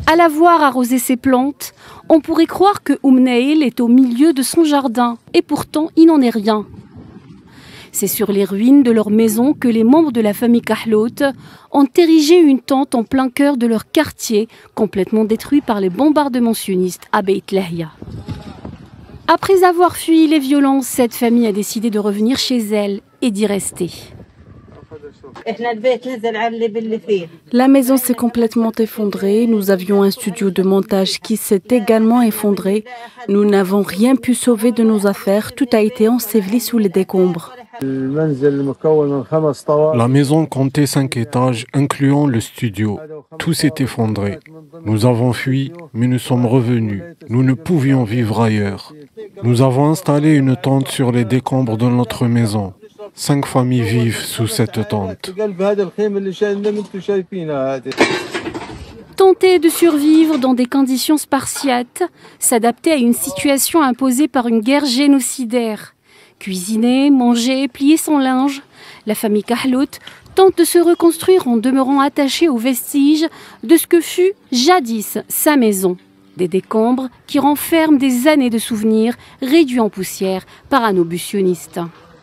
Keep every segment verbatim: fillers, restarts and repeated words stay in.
À la voir arroser ses plantes, on pourrait croire que Oum Naïl est au milieu de son jardin, et pourtant il n'en est rien. C'est sur les ruines de leur maison que les membres de la famille Kahlout ont érigé une tente en plein cœur de leur quartier, complètement détruit par les bombardements sionistes à Beit Lahia. Après avoir fui les violences, cette famille a décidé de revenir chez elle et d'y rester. La maison s'est complètement effondrée. Nous avions un studio de montage qui s'est également effondré. Nous n'avons rien pu sauver de nos affaires. Tout a été enseveli sous les décombres. La maison comptait cinq étages, incluant le studio. Tout s'est effondré. Nous avons fui, mais nous sommes revenus. Nous ne pouvions vivre ailleurs. Nous avons installé une tente sur les décombres de notre maison. Cinq familles vivent sous cette tente. Tenter de survivre dans des conditions spartiates, s'adapter à une situation imposée par une guerre génocidaire. Cuisiner, manger, plier son linge, la famille Kahlout tente de se reconstruire en demeurant attachée aux vestiges de ce que fut jadis sa maison. Des décombres qui renferment des années de souvenirs réduits en poussière par un obus sioniste.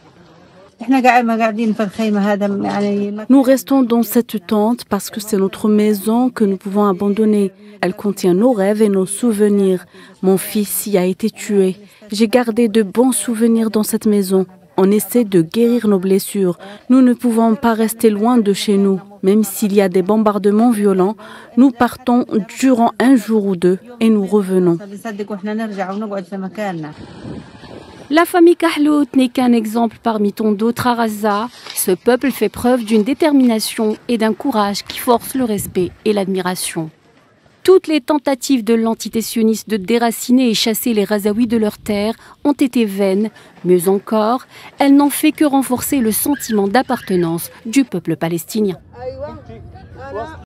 Nous restons dans cette tente parce que c'est notre maison que nous pouvons abandonner. Elle contient nos rêves et nos souvenirs. Mon fils y a été tué. J'ai gardé de bons souvenirs dans cette maison. On essaie de guérir nos blessures. Nous ne pouvons pas rester loin de chez nous. Même s'il y a des bombardements violents, nous partons durant un jour ou deux et nous revenons. La famille Kahlout n'est qu'un exemple parmi tant d'autres à Raza. Ce peuple fait preuve d'une détermination et d'un courage qui force le respect et l'admiration. Toutes les tentatives de l'entité sioniste de déraciner et chasser les Razaouis de leur terre ont été vaines. Mieux encore, elles n'ont fait que renforcer le sentiment d'appartenance du peuple palestinien.